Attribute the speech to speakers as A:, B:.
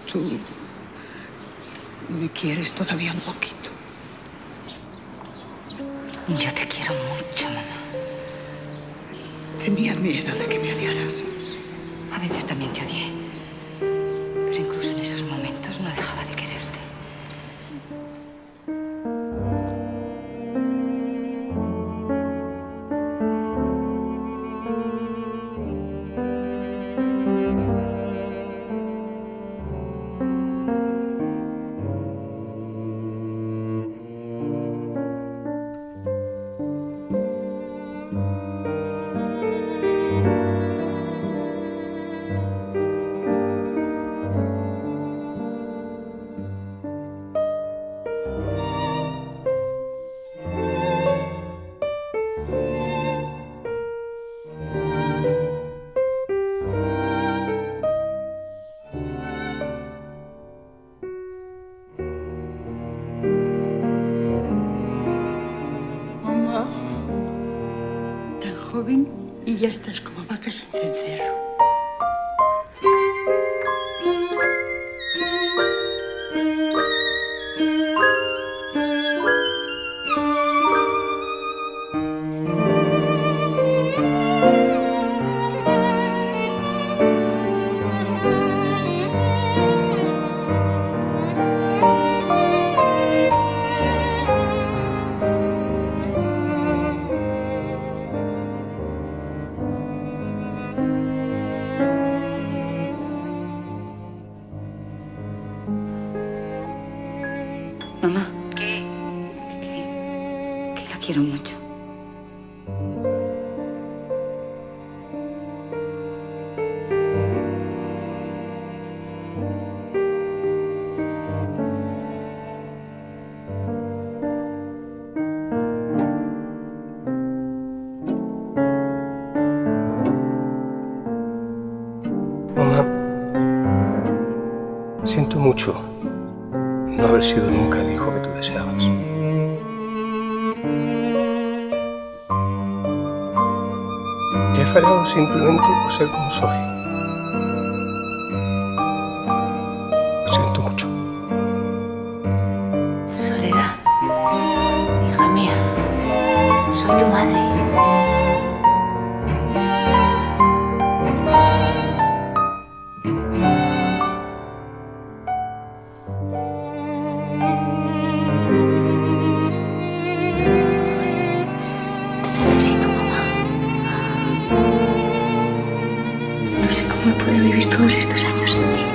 A: Tú me quieres todavía un poquito.
B: Yo te quiero mucho, mamá.
A: Tenía miedo de que me odiaras.
B: A veces también te odié. Pero incluso en esos momentos no dejaba de quererte.
A: Tan joven y ya estás como vaca sin cencerro.
B: Mamá.
A: ¿Qué?
B: Que la quiero mucho.
C: Mamá, siento mucho no haber sido nunca el hijo que tú deseabas. Te he fallado simplemente por ser como soy. Lo siento mucho.
B: Soledad, hija mía, soy tu madre. Te necesito, mamá. No sé cómo he podido vivir todos estos años sin ti.